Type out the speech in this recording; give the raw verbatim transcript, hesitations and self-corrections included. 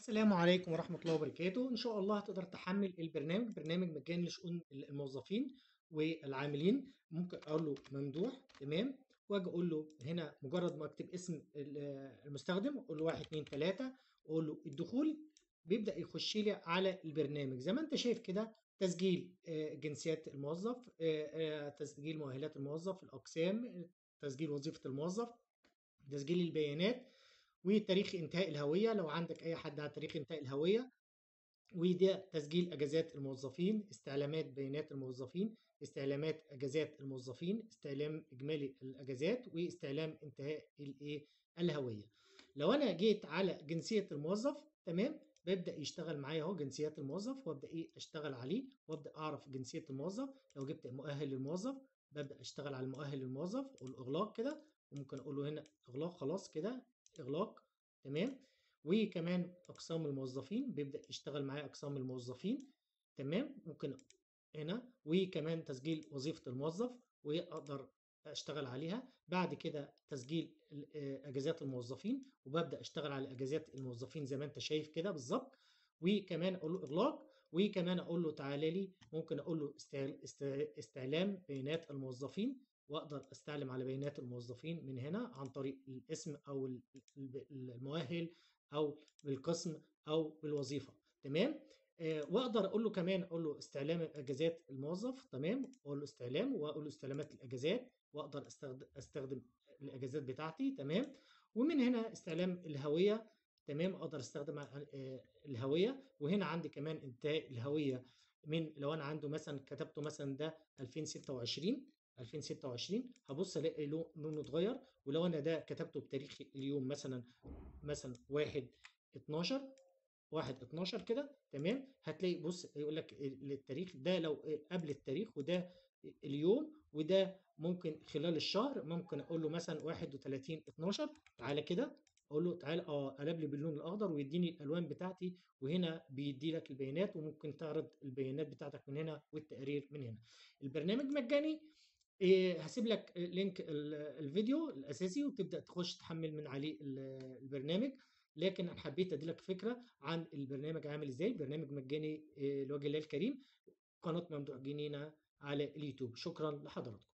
السلام عليكم ورحمة الله وبركاته. إن شاء الله هتقدر تحمل البرنامج، برنامج مجاني لشؤون الموظفين والعاملين. ممكن أقول له ممدوح، تمام، وأجي أقول له هنا مجرد ما أكتب اسم المستخدم أقول له واحد اتنين تلاتة، أقول له الدخول، بيبدأ يخش لي على البرنامج زي ما أنت شايف كده. تسجيل آه، جنسيات الموظف، آه، آه، تسجيل مؤهلات الموظف، الأقسام، تسجيل وظيفة الموظف، تسجيل البيانات، وتاريخ انتهاء الهوية لو عندك أي حد على تاريخ انتهاء الهوية، وده تسجيل أجازات الموظفين، استعلامات بيانات الموظفين، استعلامات أجازات الموظفين، استعلام إجمالي الأجازات، واستعلام انتهاء الإيه الهوية. لو أنا جيت على جنسية الموظف، تمام، بيبدأ يشتغل معايا اهو جنسيات الموظف، وابدأ ايه اشتغل عليه، وابدأ اعرف جنسية الموظف. لو جبت مؤهل للموظف ببدأ اشتغل على المؤهل للموظف، اقول اغلاق كده، وممكن اقول له هنا اغلاق، خلاص كده اغلاق، تمام. وكمان اقسام الموظفين بيبدأ يشتغل معايا اقسام الموظفين، تمام. ممكن هنا وكمان تسجيل وظيفة الموظف واقدر اشتغل عليها. بعد كده تسجيل اجازات الموظفين، وببدا اشتغل على اجازات الموظفين زي ما انت شايف كده بالظبط. وكمان اقول له اغلاق، وكمان اقول له تعالى لي، ممكن اقول له استعلام بيانات الموظفين، واقدر استعلم على بيانات الموظفين من هنا عن طريق الاسم او المؤهل او بالقسم او بالوظيفه، تمام. آه، واقدر اقول له كمان، اقول له استعلام اجازات الموظف، تمام، اقول له استعلام، واقول له استعلامات الاجازات، واقدر استخدم استخدم الاجازات بتاعتي، تمام. ومن هنا استعلام الهويه، تمام، اقدر استخدم آه، الهويه. وهنا عندي كمان انتهاء الهويه، من لو انا عنده مثلا كتبته مثلا ده ألفين وستة وعشرين ألفين وستة وعشرين، هبص الاقي لونه اتغير. ولو انا ده كتبته بتاريخ اليوم مثلا مثلا واحد اتناشر واحد اتناشر كده، تمام، هتلاقي بص يقول لك التاريخ ده لو قبل التاريخ، وده اليوم، وده ممكن خلال الشهر. ممكن اقول له مثلا واحد وتلاتين اتناشر، تعالى كده، اقول له تعالى اه قلب لي باللون الاخضر ويديني الالوان بتاعتي، وهنا بيدي لك البيانات، وممكن تعرض البيانات بتاعتك من هنا والتقارير من هنا. البرنامج مجاني. إيه، هسيب لك لينك ال- الفيديو الاساسي وتبدا تخش تحمل من عليه ال- البرنامج. لكن انا حبيت اديلك فكره عن البرنامج عامل ازاي. برنامج مجاني إيه، لوجه الله الكريم. قناه ممدوح جنينه على اليوتيوب. شكرا لحضراتكم.